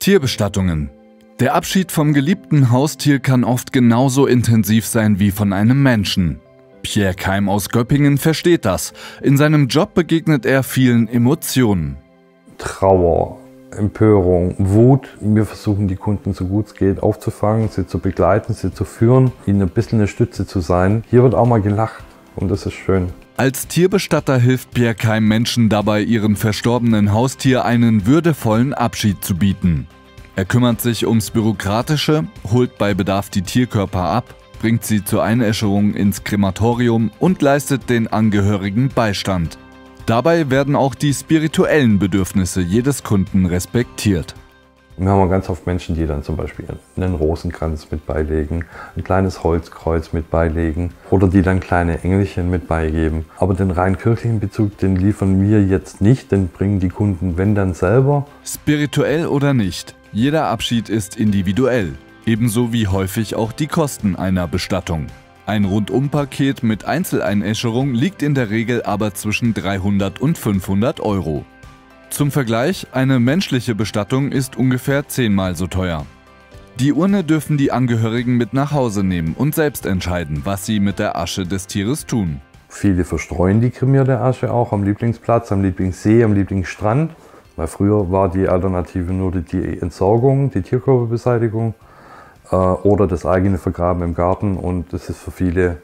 Tierbestattungen. Der Abschied vom geliebten Haustier kann oft genauso intensiv sein wie von einem Menschen. Pierre Keim aus Göppingen versteht das. In seinem Job begegnet er vielen Emotionen. Trauer, Empörung, Wut. Wir versuchen die Kunden so gut es geht aufzufangen, sie zu begleiten, sie zu führen, ihnen ein bisschen eine Stütze zu sein. Hier wird auch mal gelacht und das ist schön. Als Tierbestatter hilft Pierre Keim Menschen dabei, ihrem verstorbenen Haustier einen würdevollen Abschied zu bieten. Er kümmert sich ums Bürokratische, holt bei Bedarf die Tierkörper ab, bringt sie zur Einäscherung ins Krematorium und leistet den Angehörigen Beistand. Dabei werden auch die spirituellen Bedürfnisse jedes Kunden respektiert. Wir haben ganz oft Menschen, die dann zum Beispiel einen Rosenkranz mit beilegen, ein kleines Holzkreuz mit beilegen oder die dann kleine Engelchen mit beigeben. Aber den rein kirchlichen Bezug, den liefern wir jetzt nicht, den bringen die Kunden, wenn dann selber. Spirituell oder nicht, jeder Abschied ist individuell, ebenso wie häufig auch die Kosten einer Bestattung. Ein Rundumpaket mit Einzeleinäscherung liegt in der Regel aber zwischen 300 und 500 Euro. Zum Vergleich, eine menschliche Bestattung ist ungefähr 10-mal so teuer. Die Urne dürfen die Angehörigen mit nach Hause nehmen und selbst entscheiden, was sie mit der Asche des Tieres tun. Viele verstreuen die kremierte Asche auch am Lieblingsplatz, am Lieblingssee, am Lieblingsstrand. Weil früher war die Alternative nur die Entsorgung, die Tierkörperbeseitigung oder das eigene Vergraben im Garten und das ist für viele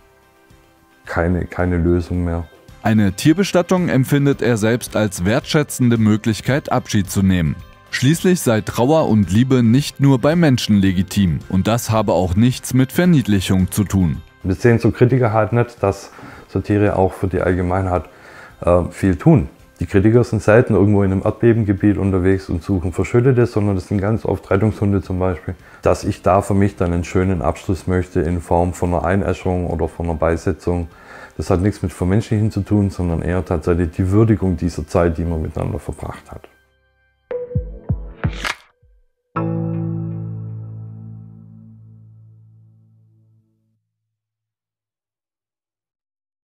keine Lösung mehr. Eine Tierbestattung empfindet er selbst als wertschätzende Möglichkeit, Abschied zu nehmen. Schließlich sei Trauer und Liebe nicht nur bei Menschen legitim und das habe auch nichts mit Verniedlichung zu tun. Wir sehen so Kritiker halt nicht, dass so Tiere auch für die Allgemeinheit viel tun. Die Kritiker sind selten irgendwo in einem Erdbebengebiet unterwegs und suchen Verschüttete, sondern das sind ganz oft Rettungshunde zum Beispiel. Dass ich da für mich dann einen schönen Abschluss möchte in Form von einer Einäscherung oder von einer Beisetzung. Das hat nichts mit Vermenschlichen zu tun, sondern eher tatsächlich die Würdigung dieser Zeit, die man miteinander verbracht hat.